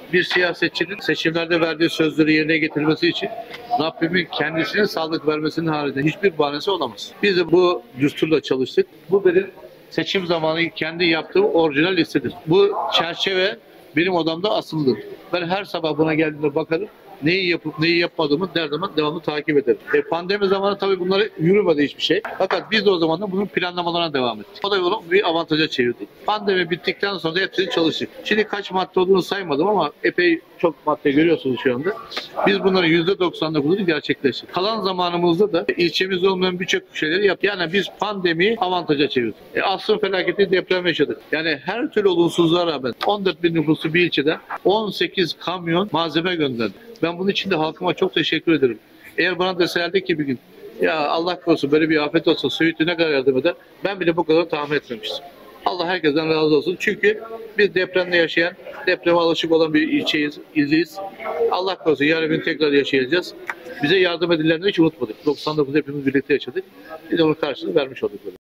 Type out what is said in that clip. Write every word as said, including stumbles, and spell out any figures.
Bir siyasetçinin seçimlerde verdiği sözleri yerine getirmesi için Rabbimin kendisine sağlık vermesinin haricinde hiçbir bahanesi olamaz. Biz de bu düsturla çalıştık. Bu benim seçim zamanı kendi yaptığım orijinal listedir. Bu çerçeve benim odamda asıldı. Ben her sabah buna geldiğimde bakarım. Neyi yapıp neyi yapmadığımı der zaman devamlı takip ederim. E, pandemi zamanı tabii bunları yürümedi hiçbir şey. Fakat biz de o zaman da bunun planlamalarına devam ettik. O da bunu bir avantaja çevirdik. Pandemi bittikten sonra da hepsini çalıştık. Şimdi kaç madde olduğunu saymadım ama epey çok madde görüyorsunuz şu anda. Biz bunların yüzde doksan dokuzunu gerçekleştirdik. Kalan zamanımızda da ilçemizde olmayan birçok şeyleri yaptık. Yani biz pandemiyi avantaja çevirdik. E, asrın felaketi deprem yaşadık. Yani her türlü olumsuzluğa rağmen on dört bin nüfuslu bir ilçeden on sekiz kamyon malzeme gönderdik. Ben bunun için de halkıma çok teşekkür ederim. Eğer bana deselerdi ki bir gün ya Allah korusun böyle bir afet olsa Söğüt'ü ne kadar yardım eder, ben bile bu kadar tahmin etmemiştim. Allah herkesten razı olsun. Çünkü biz depremde yaşayan, depreme alışık olan bir ilçeyiz, ildeyiz. Allah korusun yarın bir tekrar yaşayacağız. Bize yardım edilenleri hiç unutmadık. doksan dokuz hepimiz birlikte yaşadık. Biz de onun karşılığını vermiş olduk.